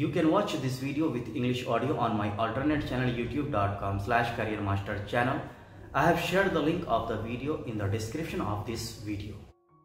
You can watch this video with English audio on my alternate channel youtube.com/careermaster channel. I have shared the link of the video in the description of this video.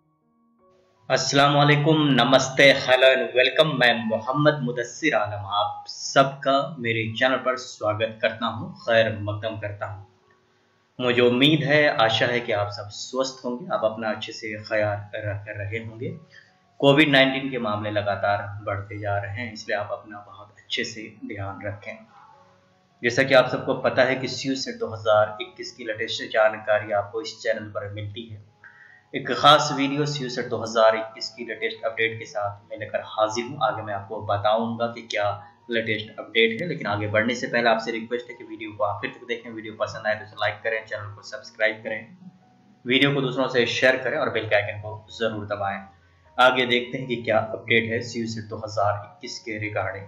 अस्सलाम वालेकुम, नमस्ते, hello and welcome. मैं मोहम्मद मुदस्सिर आलम आप सबका मेरे channel पर स्वागत करता हूं, खैर मकदम करता हूं। मुझे उम्मीद है, आशा है कि आप सब स्वस्थ होंगे, आप अपना अच्छे से ख्याल रख रहे होंगे। कोविड-19 के मामले लगातार बढ़ते जा रहे हैं, इसलिए आप अपना बहुत अच्छे से ध्यान रखें। जैसा कि आप सबको पता है कि CUSET 2021 की लेटेस्ट जानकारी आपको इस चैनल पर मिलती है। एक खास वीडियो CUSET 2021 की लेटेस्ट अपडेट के साथ मैं लेकर हाजिर हूँ। आगे मैं आपको बताऊंगा कि क्या लेटेस्ट अपडेट है, लेकिन आगे बढ़ने से पहले आपसे रिक्वेस्ट है कि वीडियो को आखिर तक देखें। वीडियो पसंद आए तो इसे लाइक करें, चैनल को सब्सक्राइब करें, वीडियो को दूसरों से शेयर करें और बेल के आइकन को जरूर दबाएं। आगे देखते हैं कि क्या अपडेट है CUSET 2021 के रिगार्डिंग।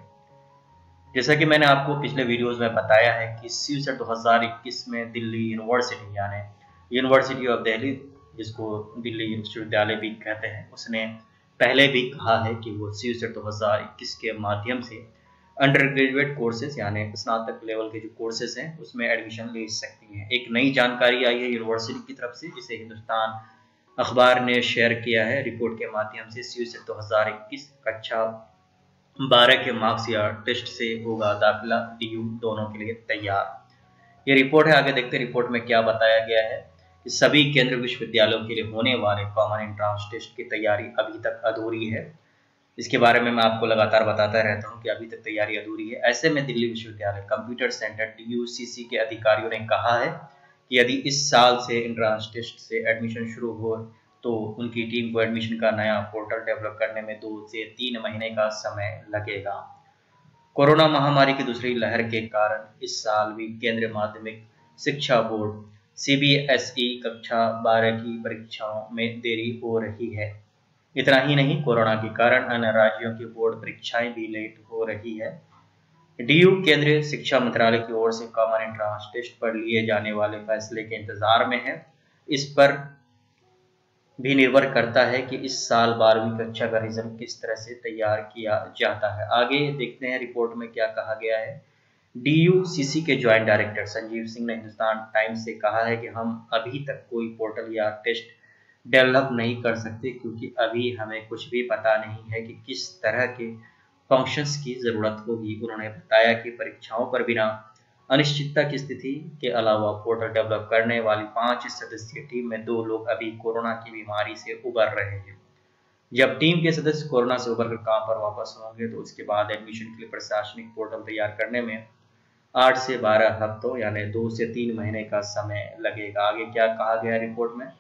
जैसा कि मैंने आपको पिछले वीडियोस में बताया है कि CUSET 2021 में दिल्ली यूनिवर्सिटी यानी यूनिवर्सिटी ऑफ दिल्ली, जिसको दिल्ली विश्वविद्यालय भी कहते हैं, उसने पहले भी कहा है कि वो CUSET 2021 के माध्यम से अंडर ग्रेजुएट कोर्सेज यानी स्नातक लेवल के जो कोर्सेज हैं उसमें एडमिशन ले सकती हैं। एक नई जानकारी आई है यूनिवर्सिटी की तरफ से, जिसे हिंदुस्तान अखबार ने शेयर किया है रिपोर्ट के माध्यम से। CUSET 2021 कक्षा 12 के मार्क्स या टेस्ट से होगा दाखिला, DU दोनों के लिए तैयार। ये रिपोर्ट है, आगे देखते हैं रिपोर्ट में क्या बताया गया है। कि सभी केंद्रीय विश्वविद्यालयों के लिए होने वाले कॉमन एंट्रेंस टेस्ट की तैयारी अभी तक अधूरी है। इसके बारे में मैं आपको लगातार बताता रहता हूं कि अभी तक तैयारी अधूरी है। ऐसे में दिल्ली विश्वविद्यालय कंप्यूटर सेंटर DUCC के अधिकारियों ने कहा है कि यदि इस साल से एंट्रेंस टेस्ट से एडमिशन शुरू हो तो उनकी टीम को एडमिशन का नया पोर्टल डेवलप करने में 2 से 3 महीने का समय लगेगा। कोरोना महामारी की दूसरी लहर के कारण इस साल भी केंद्रीय माध्यमिक शिक्षा बोर्ड CBSE कक्षा 12 की परीक्षाओं में देरी हो रही है। इतना ही नहीं, कोरोना के कारण अन्य राज्यों की बोर्ड परीक्षाएं भी लेट हो रही है। DU केंद्रीय शिक्षा मंत्रालय की ओर से कॉमन एंट्रेंस टेस्ट पर लिए जाने वाले फैसले के इंतजार में है। इस पर भी निर्भर करता है कि इस साल 12वीं कक्षा का रिजल्ट किस तरह से तैयार किया जाता है। आगे देखते हैं रिपोर्ट में क्या कहा गया है। DUCC के ज्वाइंट डायरेक्टर संजीव सिंह ने हिंदुस्तान टाइम्स से कहा है कि हम अभी तक कोई पोर्टल या टेस्ट डेवलप नहीं कर सकते, क्योंकि अभी हमें कुछ भी पता नहीं है कि किस तरह के फंक्शंस की जरूरत होगी। उन्होंने बताया कि परीक्षाओं पर बिना अनिश्चितता की स्थिति के अलावा पोर्टल डेवलप करने वाली 5 सदस्यीय टीम में 2 लोग अभी कोरोना की बीमारी से उबर रहे हैं। जब टीम के सदस्य कोरोना से उबरकर काम पर वापस होंगे तो उसके बाद एडमिशन के लिए प्रशासनिक पोर्टल तैयार करने में 8 से 12 हफ्तों यानी 2 से 3 महीने का समय लगेगा। आगे क्या कहा गया रिपोर्ट में।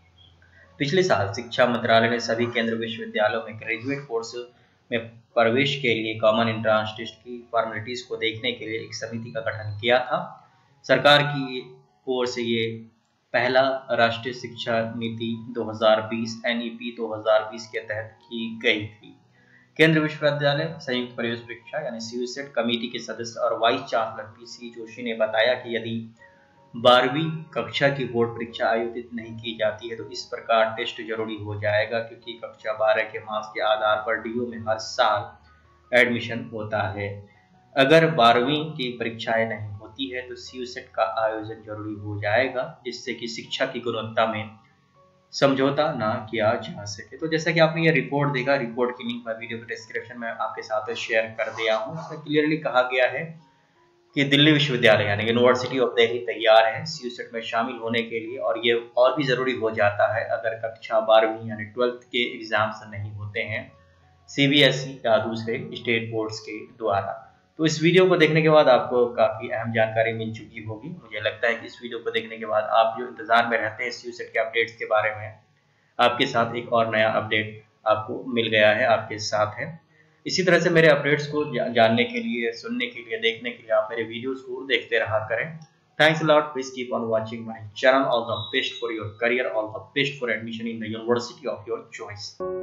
पिछले साल शिक्षा मंत्रालय ने सभी केंद्रीय विश्वविद्यालयों में ग्रेजुएट कोर्स में प्रवेश के लिए कॉमन एंट्रेंस टेस्ट की फॉर्मेलिटीज को देखने के लिए एक समिति का गठन किया था। सरकार की ओर से ये पहला राष्ट्रीय शिक्षा नीति 2020 NEP 2020 के तहत की गई थी। केंद्रीय विश्वविद्यालय संयुक्त प्रवेश परीक्षा यानी CUSET कमेटी के सदस्य और वाइस चांसलर PC जोशी ने बताया कि यदि 12वीं कक्षा की बोर्ड परीक्षा आयोजित नहीं की जाती है तो इस प्रकार टेस्ट जरूरी हो जाएगा, क्योंकि कक्षा 12 के मार्क्स के आधार पर DU में हर साल एडमिशन होता है। अगर 12वीं की परीक्षाएं नहीं होती है तो CUSET का आयोजन जरूरी हो जाएगा, जिससे कि शिक्षा की गुणवत्ता में समझौता ना किया जा सके। तो जैसा कि आपने ये रिपोर्ट देखा, रिपोर्ट की लिंक मैं वीडियो के डिस्क्रिप्शन में आपके साथ शेयर कर दिया हूँ। इसमें क्लियरली कहा गया है कि दिल्ली विश्वविद्यालय यानी यूनिवर्सिटी ऑफ दिल्ली तैयार है CUSET में शामिल होने के लिए, और ये और भी जरूरी हो जाता है अगर कक्षा 12वीं यानी 12th के एग्जाम्स नहीं होते हैं CBSE या दूसरे स्टेट बोर्ड्स के द्वारा। तो इस वीडियो को देखने के बाद आपको काफी अहम जानकारी मिल चुकी होगी। मुझे लगता है कि इस वीडियो को देखने के बाद आप जो इंतजार में रहते हैं CUSET के अपडेट्स के बारे में, आपके साथ एक और नया अपडेट आपको मिल गया है, आपके साथ है। इसी तरह से मेरे अपडेट्स को जानने के लिए, सुनने के लिए, देखने के लिए आप मेरे वीडियोस को देखते रहा करें। Thanks a lot, please keep on watching my channel. All the best for your career, all the best for admission in the university of your choice.